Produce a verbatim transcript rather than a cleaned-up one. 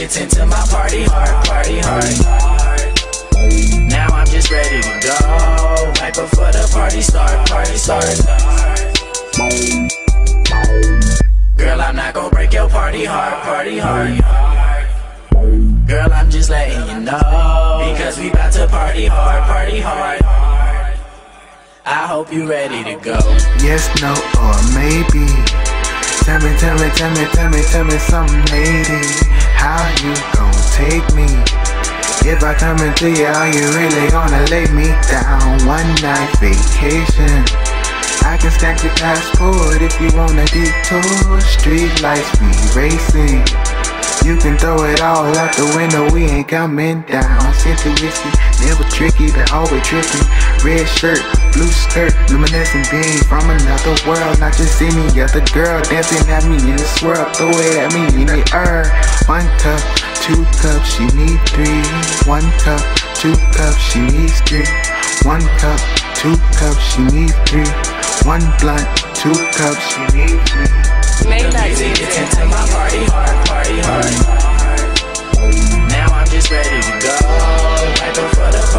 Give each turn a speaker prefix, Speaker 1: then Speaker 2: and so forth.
Speaker 1: gets into my party hard, party hard. Now I'm just ready to go, right before the party start, party start. Girl, I'm not gon' break your party hard, party hard. Girl, I'm just letting you know, because we bout to party hard, party hard. I hope you ready to go.
Speaker 2: Yes, no, or maybe. Tell me, tell me, tell me, tell me, tell me something, lady. How you gon' take me? If I come into you, are you really gonna lay me down? One night vacation, I can stack your passport if you want a detour. Street lights be racing, you can throw it all out the window, we ain't coming down. Intuition, never tricky, but always tricky. Red shirt, blue skirt, luminescent beam from another world. Not just any other girl dancing at me in the swirl. Throw it at me in the air. One cup, two cups, she need three. One cup, two cups, she needs three. One cup, two cups, she needs three. One blunt, two cups, she needs three.
Speaker 1: Music gets into my party hard, party hard. Now I'm just ready to go, right before the